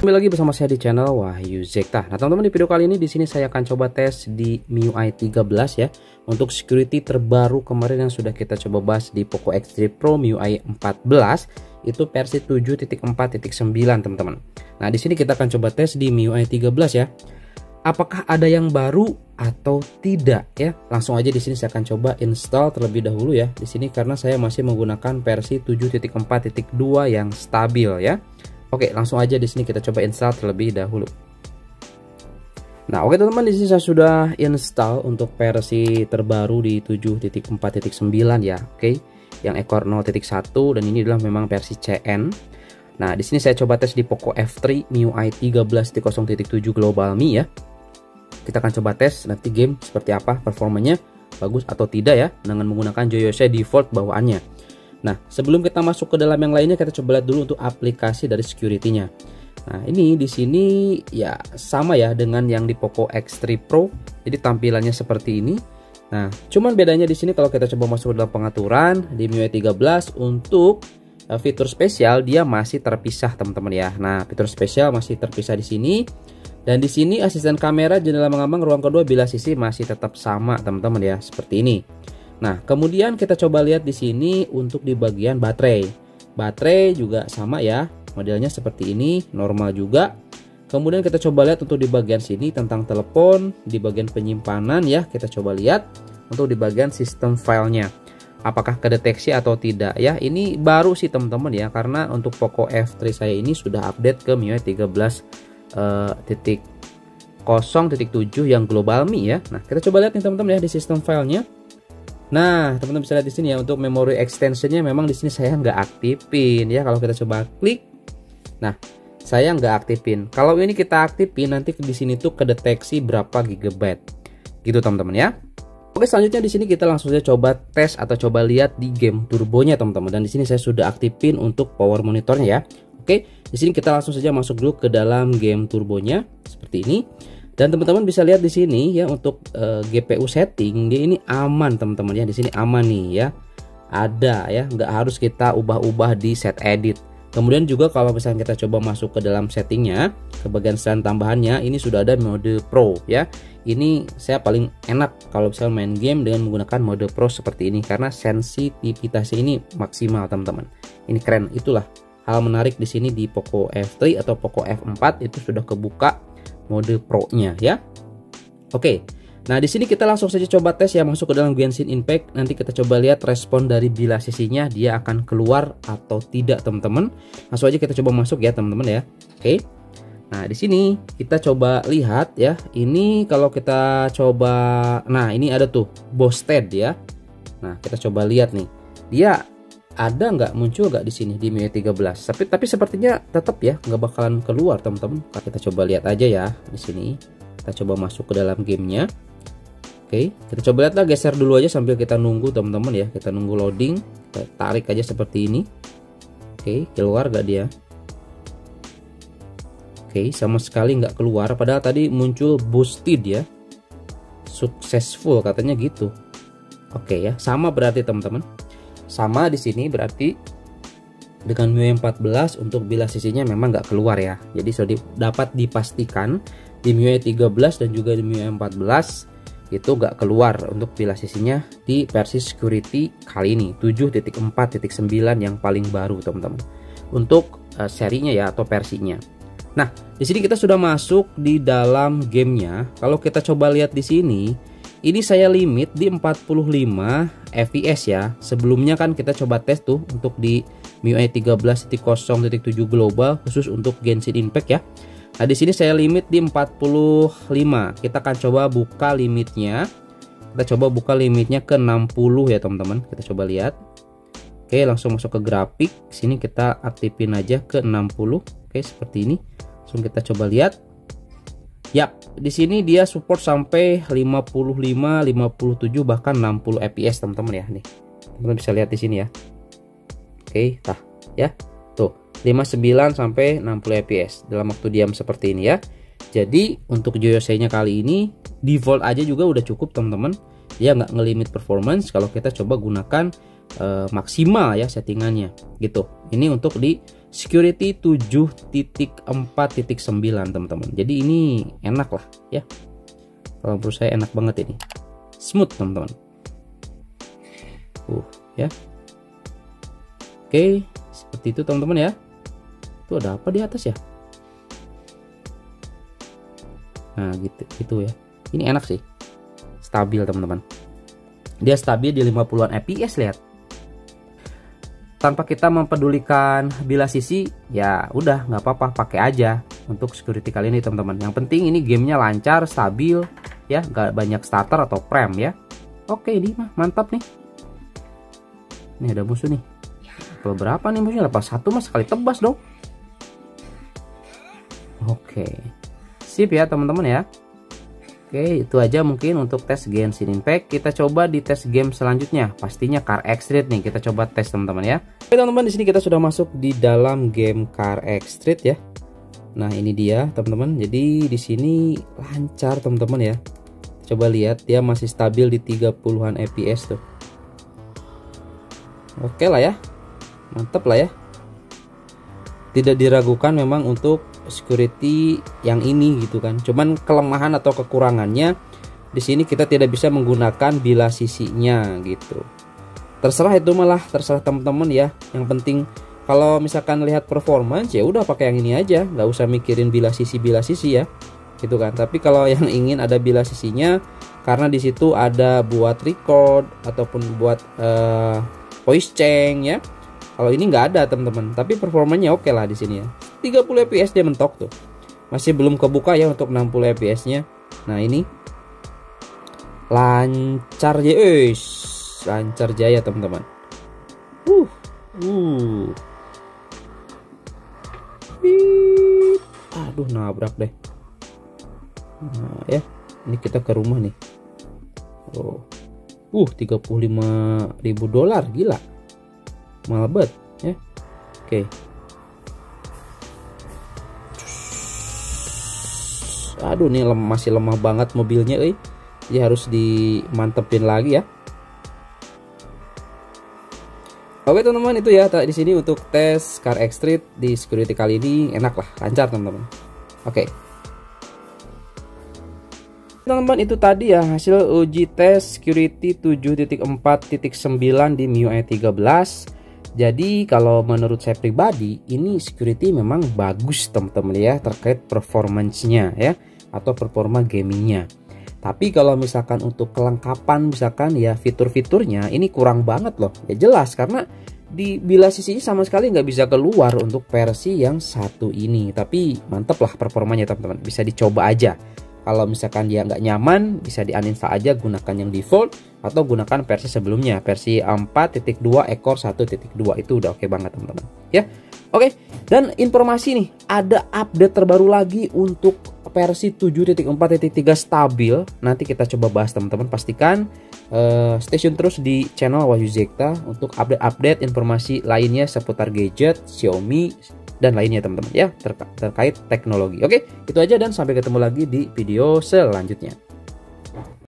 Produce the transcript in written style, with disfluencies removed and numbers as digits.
Kembali lagi bersama saya di channel Wahyu Zekta. Nah teman-teman, di video kali ini di sini saya akan coba tes di MIUI 13 ya, untuk security terbaru kemarin yang sudah kita coba bahas di Poco X3 Pro MIUI 14 itu versi 7.4.9 teman-teman. Nah di sini kita akan coba tes di MIUI 13 ya. Apakah ada yang baru atau tidak ya? Langsung aja di sini saya akan coba install terlebih dahulu ya. Di sini karena saya masih menggunakan versi 7.4.2 yang stabil ya. Oke, langsung aja di sini kita coba install terlebih dahulu. Nah, oke teman-teman, di sini saya sudah install untuk versi terbaru di 7.4.9 ya. Oke, yang ekor 0.1 dan ini adalah memang versi CN. Nah, di sini saya coba tes di Poco F3 MIUI 13.0.7 Global Me ya. Kita akan coba tes nanti game seperti apa performanya, bagus atau tidak ya, dengan menggunakan Joyose default bawaannya. Nah, sebelum kita masuk ke dalam yang lainnya, kita coba lihat dulu untuk aplikasi dari security-nya. Nah, ini di sini ya sama ya dengan yang di Poco X3 Pro. Jadi tampilannya seperti ini. Nah, cuman bedanya di sini kalau kita coba masuk ke dalam pengaturan di MIUI 13 untuk fitur spesial dia masih terpisah teman-teman ya. Nah, fitur spesial masih terpisah di sini. Dan di sini asisten kamera, jendela mengambang, ruang kedua, bilah sisi masih tetap sama teman-teman ya, seperti ini. Nah, kemudian kita coba lihat di sini untuk di bagian baterai. Baterai juga sama ya, modelnya seperti ini, normal juga. Kemudian kita coba lihat untuk di bagian sini tentang telepon, di bagian penyimpanan ya, kita coba lihat untuk di bagian sistem filenya. Apakah kedeteksi atau tidak ya? Ini baru sih teman-teman ya, karena untuk Poco F3 saya ini sudah update ke MIUI 13.0.7 yang Global Me ya. Nah, kita coba lihat nih teman-teman ya di sistem filenya. Nah, teman-teman bisa lihat di sini ya, untuk memory extensionnya memang di sini saya nggak aktifin ya. Kalau kita coba klik, nah saya nggak aktifin. Kalau ini kita aktifin, nanti di sini tuh kedeteksi berapa gigabyte gitu teman-teman ya. Oke, selanjutnya di sini kita langsung saja coba tes atau coba lihat di game turbonya teman-teman. Dan di sini saya sudah aktifin untuk power monitornya ya. Oke, di sini kita langsung saja masuk dulu ke dalam game turbonya seperti ini. Dan teman-teman bisa lihat di sini ya, untuk GPU setting dia ini aman teman-teman ya. Di sini aman nih ya. Ada ya, nggak harus kita ubah-ubah di set edit. Kemudian juga kalau misalnya kita coba masuk ke dalam settingnya, ke bagian setelan tambahannya, ini sudah ada mode Pro ya. Ini saya paling enak kalau misalnya main game dengan menggunakan mode Pro seperti ini, karena sensitivitasnya ini maksimal teman-teman. Ini keren, itulah hal menarik di sini di Poco F3 atau Poco F4 itu sudah kebuka mode Pro-nya ya. Oke. Nah, di sini kita langsung saja coba tes ya, masuk ke dalam Genshin Impact. Nanti kita coba lihat respon dari bilah sisinya, dia akan keluar atau tidak teman-teman. Langsung aja kita coba masuk ya teman-teman ya. Oke. Nah, di sini kita coba lihat ya. Ini kalau kita coba, nah ini ada tuh boosted ya. Nah, kita coba lihat nih. Dia ada nggak, muncul nggak di sini di MIUI 13? Tapi sepertinya tetap ya nggak bakalan keluar teman-teman. Kita coba lihat aja ya di sini. Kita coba masuk ke dalam gamenya. Oke, kita coba lihat lah, geser dulu aja sambil kita nunggu teman-teman ya. Kita nunggu loading. Kita tarik aja seperti ini. Oke, keluar nggak dia? Oke, sama sekali nggak keluar. Padahal tadi muncul boosted ya, successful katanya gitu. Oke ya, sama berarti teman-teman. Sama di sini berarti dengan MIUI 14 untuk bilah sisinya memang nggak keluar ya. Jadi sudah dapat dipastikan di MIUI 13 dan juga di MIUI 14 itu nggak keluar untuk bilah sisinya di versi security kali ini 7.4.9 yang paling baru teman-teman. Untuk serinya ya atau versinya. Nah, di sini kita sudah masuk di dalam gamenya. Kalau kita coba lihat di sini, ini saya limit di 45 fps ya. Sebelumnya kan kita coba tes tuh untuk di MIUI 13.0.7 Global khusus untuk Genshin Impact ya. Nah, di sini saya limit di 45. Kita akan coba buka limitnya. Kita coba buka limitnya ke 60 ya, teman-teman. Kita coba lihat. Oke, langsung masuk ke grafik. Sini kita aktifin aja ke 60. Oke, seperti ini. Langsung kita coba lihat. Yap, di sini dia support sampai 55, 57 bahkan 60 fps teman-teman ya nih. Teman-teman bisa lihat di sini ya. Oke, tah ya. Tuh, 59 sampai 60 fps dalam waktu diam seperti ini ya. Jadi, untuk Joyose-nya kali ini default aja juga udah cukup teman-teman. Dia nggak ngelimit performance kalau kita coba gunakan maksimal ya settingannya gitu. Ini untuk di security 7.4.9 teman-teman. Jadi ini enak lah ya. Kalau menurut saya enak banget ini. Smooth teman-teman. Ya. Oke, seperti itu teman-teman ya. Itu ada apa di atas ya? Nah, gitu ya. Ini enak sih. Stabil teman-teman. Dia stabil di 50-an fps, lihat. Tanpa kita mempedulikan bilas sisi, ya udah nggak apa-apa, pakai aja untuk security kali ini teman-teman. Yang penting ini gamenya lancar, stabil ya, nggak banyak starter atau prem ya. Oke, ini mah mantap nih. Ini ada musuh nih. Level berapa nih musuhnya? Level 1 mas, sekali tebas dong. Oke, sip ya teman-teman ya. Oke, itu aja mungkin untuk tes Genshin Impact. Kita coba di tes game selanjutnya. Pastinya Car X Street nih, kita coba tes teman-teman ya. Oke teman-teman, di sini kita sudah masuk di dalam game Car X Street ya. Nah, ini dia teman-teman. Jadi di sini lancar teman-teman ya. Coba lihat, dia masih stabil di 30-an fps tuh. Oke lah ya. Mantap lah ya. Tidak diragukan memang untuk security yang ini gitu kan. Cuman kelemahan atau kekurangannya di sini kita tidak bisa menggunakan bilas sisinya gitu. Terserah itu, malah terserah teman-teman ya. Yang penting kalau misalkan lihat performance ya udah pakai yang ini aja, nggak usah mikirin bilas sisi ya. Gitu kan. Tapi kalau yang ingin ada bilas sisinya, karena di situ ada buat record ataupun buat voice change ya. Kalau ini nggak ada teman-teman, tapi performanya oke lah di sini ya. 30 fps dia mentok tuh. Masih belum kebuka ya untuk 60 fps-nya. Nah, ini lancar ya, lancar jaya teman-teman. Aduh, nabrak deh. Nah, ya. Ini kita ke rumah nih. $35.000, gila. Mahal banget ya. Oke. Aduh, ini masih lemah banget mobilnya, jadi harus dimantepin lagi ya. Oke teman-teman, itu ya di sini untuk tes Car X Street di security kali ini enak lah, lancar teman-teman. Oke. Teman-teman, itu tadi ya hasil uji tes security 7.4.9 di MIUI 13. Jadi kalau menurut saya pribadi ini security memang bagus teman-teman ya, terkait performance-nya ya, atau performa gamingnya. Tapi kalau misalkan untuk kelengkapan misalkan ya fitur-fiturnya ini kurang banget loh. Ya jelas, karena di bilas sisinya sama sekali nggak bisa keluar untuk versi yang satu ini. Tapi mantep lah performanya teman-teman, bisa dicoba aja. Kalau misalkan dia nggak nyaman, bisa di-uninstall aja, gunakan yang default atau gunakan versi sebelumnya, versi 4.2 ekor 1.2, itu udah oke banget teman-teman ya. Oke, dan informasi nih, ada update terbaru lagi untuk versi 7.4.3 stabil. Nanti kita coba bahas teman-teman, pastikan stay tune terus di channel Wahyu Zekta untuk update-update informasi lainnya seputar gadget, Xiaomi dan lainnya teman-teman ya, terkait teknologi. Oke, itu aja dan sampai ketemu lagi di video selanjutnya.